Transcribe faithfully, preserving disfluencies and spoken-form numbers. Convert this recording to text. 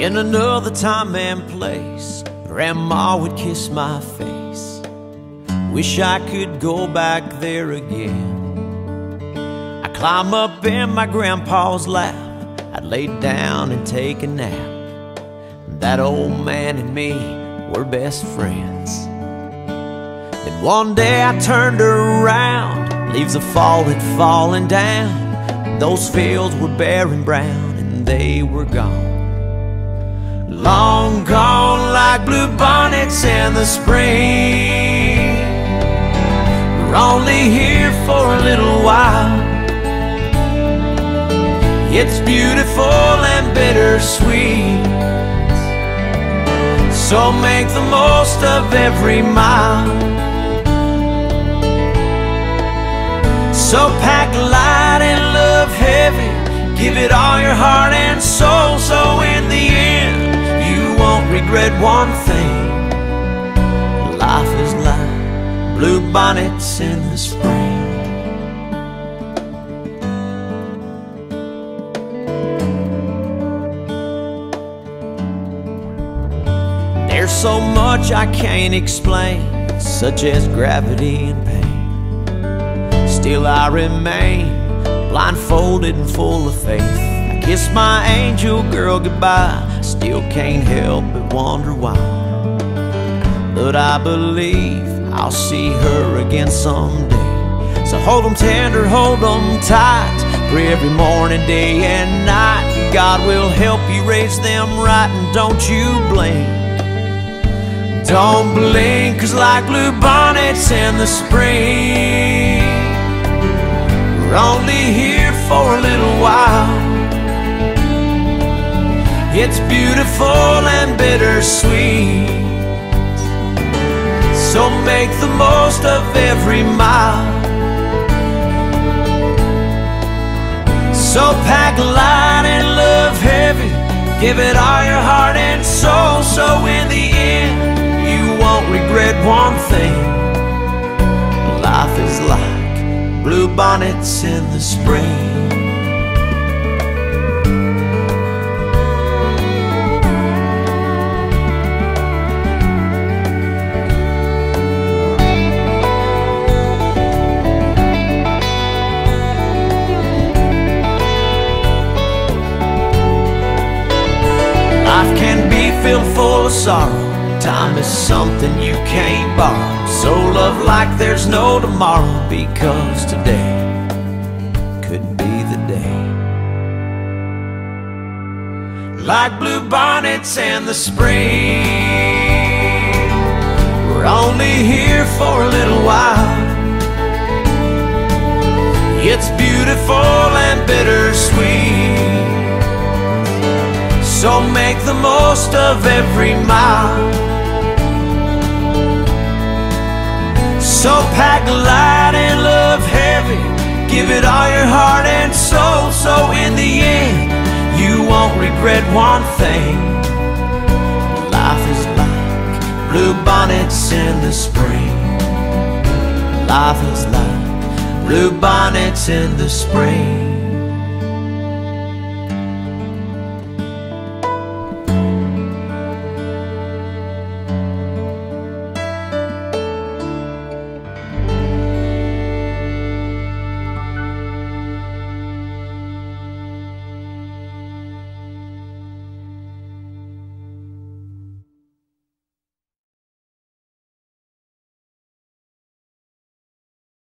In another time and place, Grandma would kiss my face. Wish I could go back there again. I'd climb up in my grandpa's lap, I'd lay down and take a nap. That old man and me were best friends. Then one day I turned around, leaves of fall had fallen down. Those fields were bare and brown, and they were gone. Long gone like blue bonnets in the spring. We're only here for a little while. It's beautiful and bittersweet, so make the most of every mile. So pack light and love heavy, give it all your heart and soul, so in the end you won't regret one thing. Life is like blue bonnets in the spring. There's so much I can't explain, such as gravity and pain. Still I remain blindfolded and full of faith. I kiss my angel girl goodbye, still can't help but wonder why. But I believe I'll see her again someday. So hold 'em tender, hold 'em tight. Pray every morning, day and night. God will help you raise them right, and don't you blink. Don't blink, 'cause like blue bonnets in the spring, we're only here for a little while. It's beautiful and bittersweet, so make the most of every mile. So pack light and love heavy, give it all your heart and soul, so in the end you won't regret one thing. Life is like blue bonnets in the spring. Life can be filled full of sorrow, time is something you can't borrow. So love like there's no tomorrow, because today could be the day. Like blue bonnets in the spring, we're only here for a little while. It's beautiful and bittersweet, so make the most of every mile. So pack light and love heavy, give it all your heart and soul, so in the end you won't regret one thing. Life is like blue bonnets in the spring. Life is like blue bonnets in the spring.